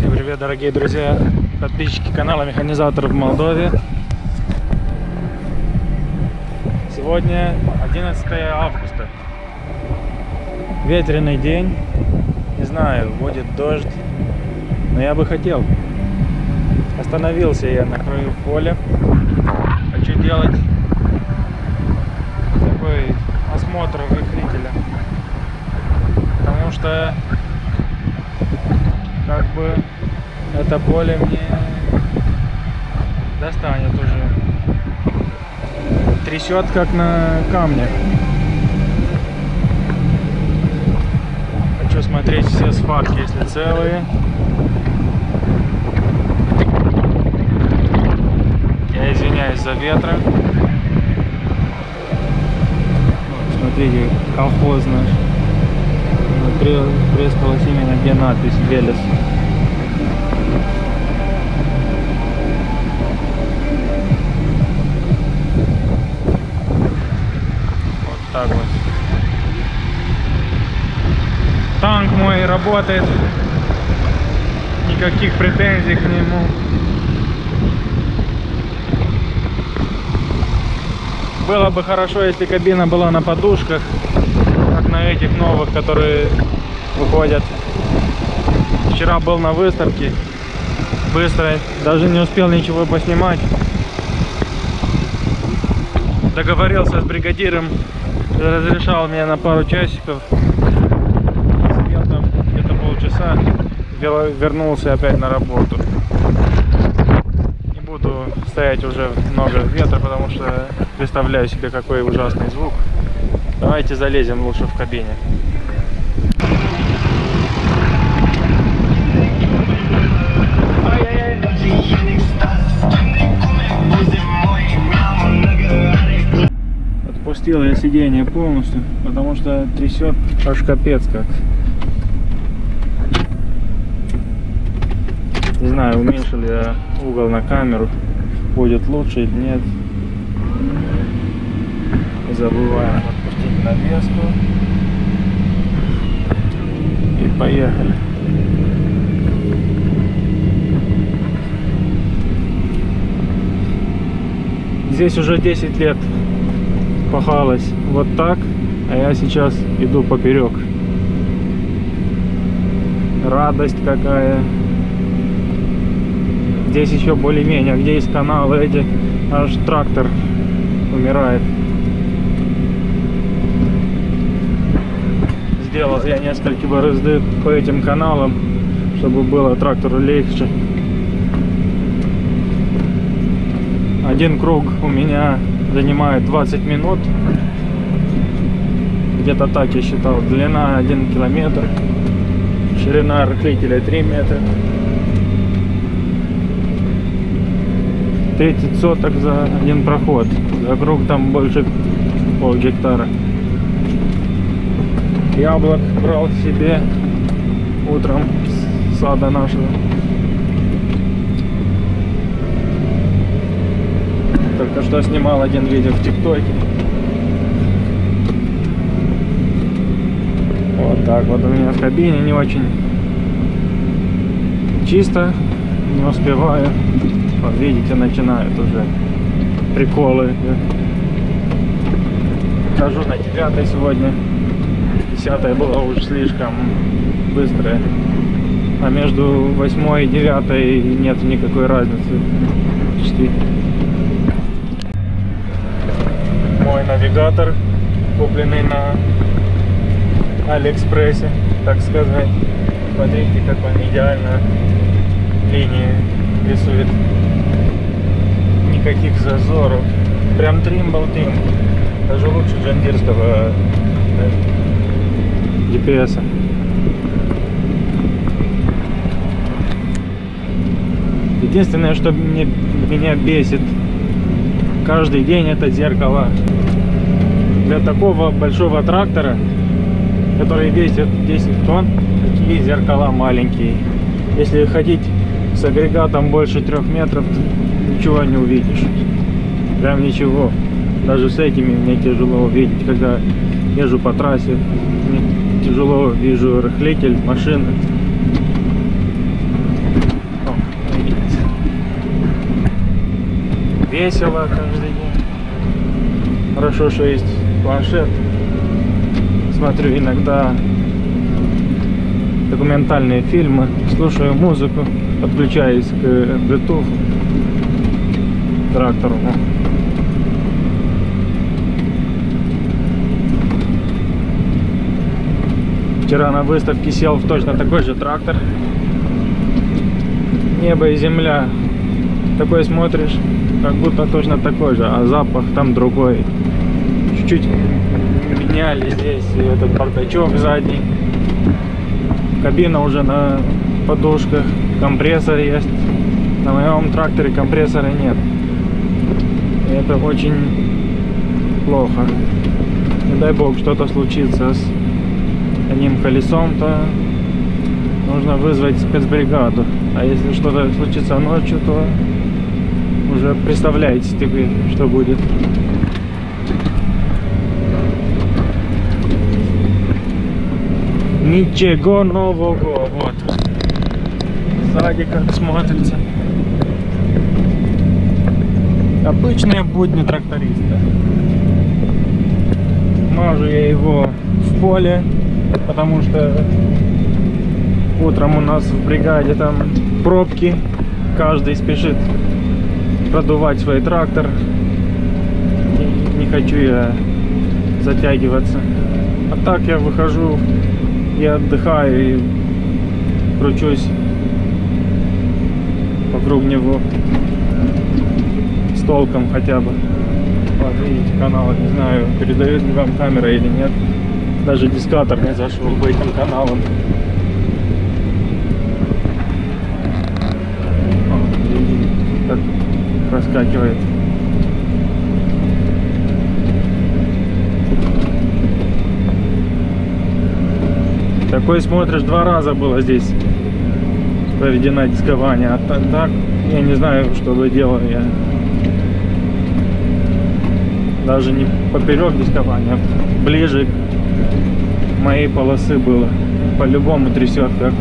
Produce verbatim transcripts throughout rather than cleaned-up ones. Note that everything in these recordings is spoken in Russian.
Всем привет, дорогие друзья, подписчики канала Механизатор в Молдове. Сегодня одиннадцатое августа. Ветреный день. Не знаю, будет дождь, но я бы хотел. Остановился я на краю поля. Хочу делать такой осмотр рыхлителя, потому что как бы это поле мне достанет уже. Трясет как на камнях. Хочу смотреть все схватки, если целые. Я извиняюсь за ветра. Вот, смотрите, колхоз наш. Пресс-полосе именно где надпись «Велес». Вот так вот. Танк мой работает. Никаких претензий к нему. Было бы хорошо, если кабина была на подушках, как на этих новых, которые выходят. Вчера был на выставке, быстро, даже не успел ничего поснимать. Договорился с бригадиром, разрешал мне на пару часиков. Сидел там где-то полчаса, вернулся опять на работу. Не буду стоять уже много ветра, потому что представляю себе, какой ужасный звук. Давайте залезем лучше в кабине. Отпустил я сиденье полностью, потому что трясет аж капец как. Не знаю, уменьшил я угол на камеру, будет лучше или нет. Не забываем отпустить навеску. И поехали. Здесь уже десять лет пахалось вот так, а я сейчас иду поперек. Радость какая. Здесь еще более-менее, где есть каналы эти, аж трактор умирает. Сделал я несколько борозды по этим каналам, чтобы было трактору легче. Один круг у меня занимает двадцать минут. Где-то так я считал. Длина один километр. Ширина рыхлителя три метра. тридцать соток за один проход. За круг там больше пол гектара. Яблок брал себе утром с сада нашего. Только что снимал один видео в ТикТоке. Вот так вот у меня в кабине не очень чисто, не успеваю. Вот видите, начинают уже приколы. Хожу на девятой сегодня. Десятая была уж слишком быстрая. А между восьмой и девятой нет никакой разницы. Почти. Мой навигатор, купленный на Алиэкспрессе, так сказать. Смотрите, как он идеально линии рисует. Никаких зазоров. Прям тримбл-трим. Даже лучше джандирского джи пи эс. Единственное, что мне, меня бесит каждый день, это зеркало. Для такого большого трактора, который весит десять тонн, такие зеркала маленькие. Если ходить с агрегатом больше трех метров, ничего не увидишь. Прям ничего. Даже с этими мне тяжело увидеть, когда езжу по трассе. Мне тяжело вижу рыхлитель машины. весело каждый день. Хорошо, что есть планшет. Смотрю иногда документальные фильмы, слушаю музыку, подключаюсь к Bluetooth трактору. Вчера на выставке сел в точно такой же трактор. Небо и земля. Такой смотришь, как будто точно такой же, а запах там другой. Чуть-чуть меняли здесь этот бардачок задний. Кабина уже на подушках, компрессор есть. На моем тракторе компрессора нет. И это очень плохо. Не дай бог что-то случится с одним колесом, то нужно вызвать спецбригаду. А если что-то случится ночью, то уже представляете теперь, что будет. Ничего нового. Вот. Сзади как смотрится. Обычные будни тракториста. Мажу я его в поле, потому что утром у нас в бригаде там пробки. Каждый спешит продувать свой трактор. И не хочу я затягиваться. А так я выхожу и отдыхаю, и кручусь вокруг него с толком хотя бы. Вот видите, канал, не знаю, передает ли вам камера или нет. Даже дискатор не зашел по этим каналам. Как проскакивает. Такой смотришь, два раза было здесь проведено дискование, а так, так я не знаю, что бы делал я. Даже не поперек дискования, ближе к моей полосы было. По-любому трясет как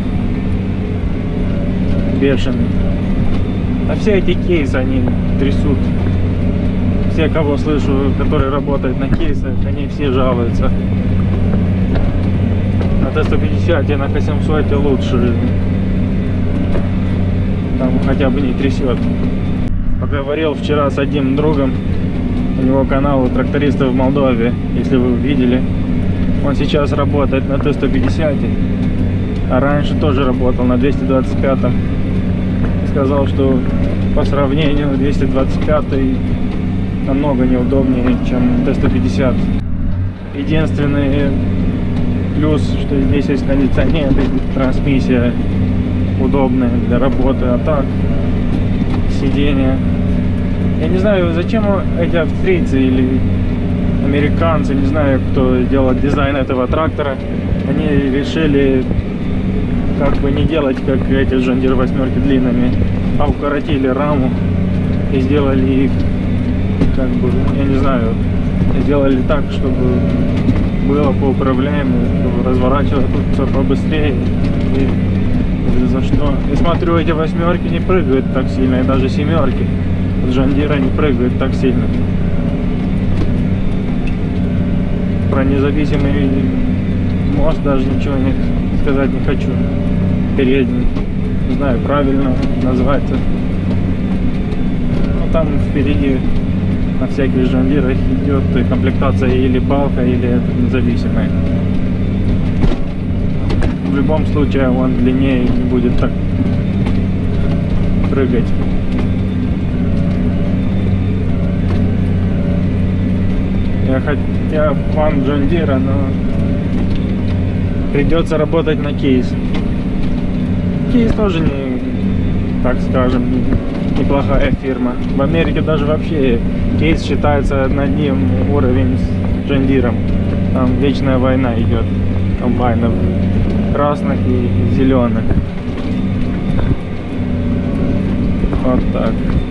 бешеный. А все эти кейсы, они трясут. Все, кого слышу, которые работают на кейсах, они все жалуются. На Т сто пятьдесят и на К семьсот лучше. Там хотя бы не трясет. Поговорил вчера с одним другом. У него канал трактористов в Молдове, если вы видели. Он сейчас работает на Т сто пятьдесят, а раньше тоже работал на двести двадцать пятом. Сказал, что по сравнению двести двадцать пятый намного неудобнее, чем Т сто пятьдесят. Единственный плюс, что здесь есть кондиционер и трансмиссия удобная для работы, а так сиденье. Я не знаю, зачем эти австрийцы или американцы, не знаю, кто делал дизайн этого трактора, они решили как бы не делать, как эти John Deere восьмерки длинными, а укоротили раму и сделали их, как бы, я не знаю, сделали так, чтобы было поуправляемо, чтобы разворачиваться побыстрее. И за что? И смотрю, эти восьмерки не прыгают так сильно, и даже семерки John Deere не прыгают так сильно. Про независимый мост даже ничего не сказать не хочу. Передний, не знаю, правильно называется. Ну там впереди на всяких John Deere идет комплектация или балка, или это независимая. В любом случае он длиннее и не будет так прыгать. Я хотя фан John Deere, но придется работать на кейс. Кейс тоже не, так скажем, неплохая фирма. В Америке даже вообще кейс считается на одним уровень с John Deere. Там вечная война идет комбайнов красных и зеленых. Вот так.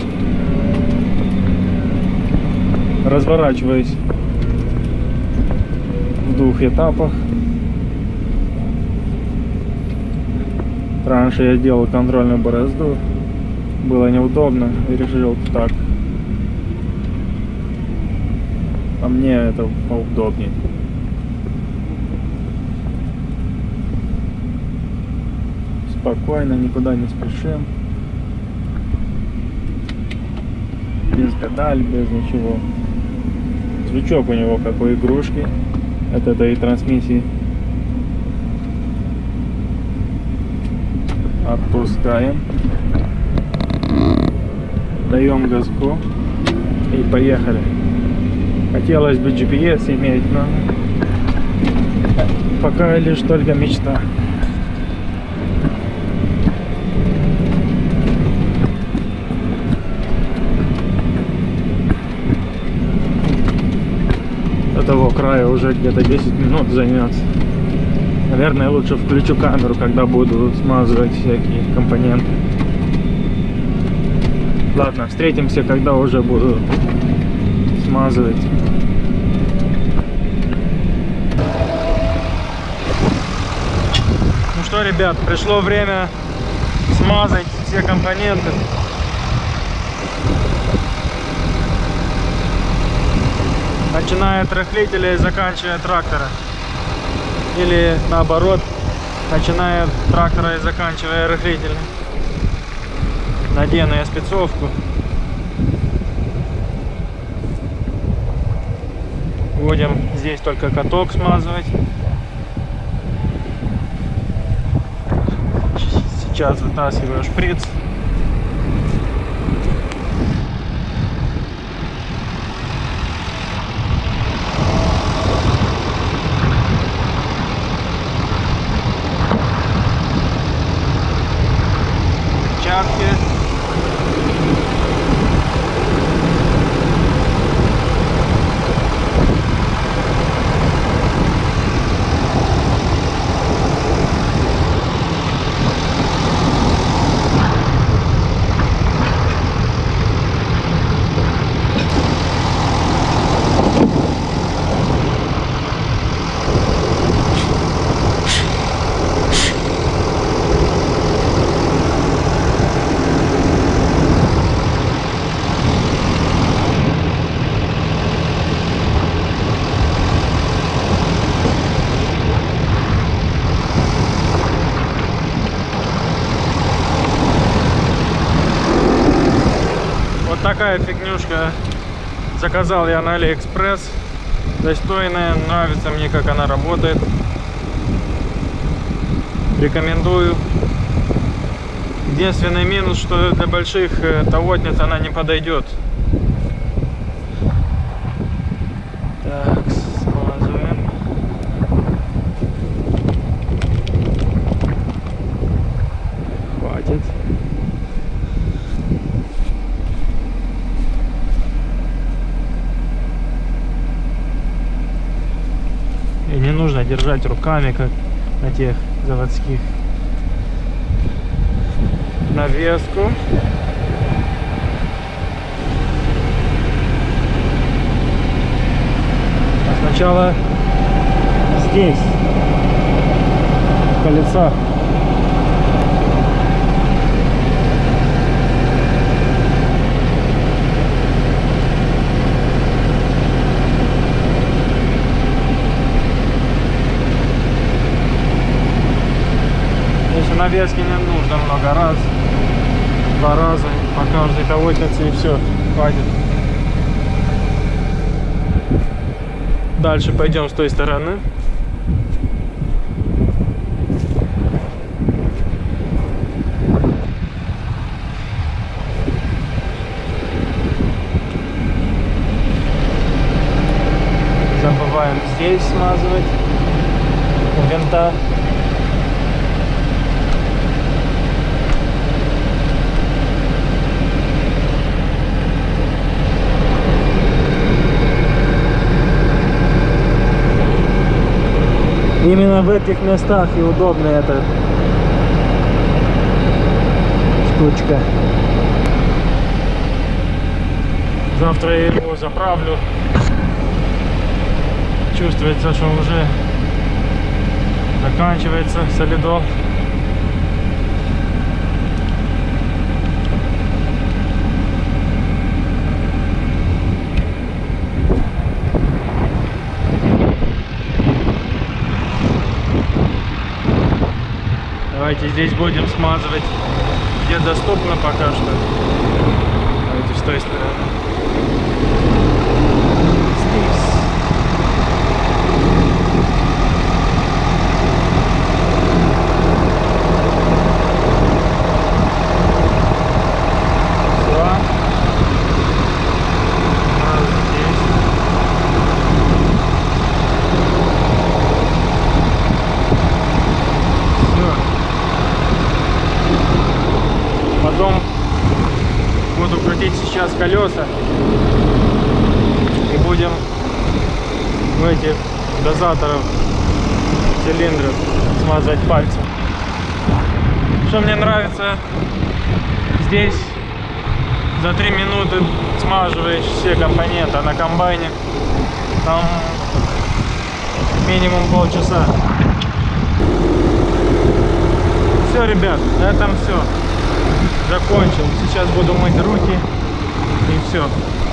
Разворачиваюсь в двух этапах. Раньше я делал контрольную борозду, было неудобно и решил так по мне это поудобнее. Спокойно, никуда не спешим. Без педаль, без ничего. Звучок у него как у игрушки от этой трансмиссии. Отпускаем. Даем газку. И поехали. Хотелось бы джи пи эс иметь, но пока лишь только мечта. До того края уже где-то десять минут займется. Наверное, лучше включу камеру, когда буду смазывать всякие компоненты. Ладно, встретимся, когда уже буду смазывать. Ну что, ребят, пришло время смазать все компоненты. Начиная от рыхлителя и заканчивая трактора. Или наоборот, начиная от трактора и заканчивая рыхлителем. Надену я спецовку. Будем здесь только каток смазывать. Сейчас вытаскиваю шприц. Чарки. Такая фигнюшка. Заказал я на Алиэкспресс. Достойная, нравится мне, как она работает. Рекомендую. Единственный минус, что для больших товотниц она не подойдет. Так, смазываем. Хватит. И не нужно держать руками, как на тех заводских. Навеску. А сначала здесь, в колесах. Навески не нужно много раз, два раза по каждой товотнице, и все, хватит. Дальше пойдем с той стороны. Забываем здесь смазывать у винта. Именно в этих местах и удобна эта штучка. Завтра я его заправлю. Чувствуется, что уже заканчивается солидол. Давайте здесь будем смазывать, где доступно пока что. Давайте с той стороны. Здесь. Потом буду крутить сейчас колеса и будем в этих дозаторов цилиндров смазывать пальцем. Что мне нравится, здесь за три минуты смазываешь все компоненты, а на комбайне там минимум полчаса. Все, ребят, на этом все. Закончил. Сейчас буду мыть руки и все.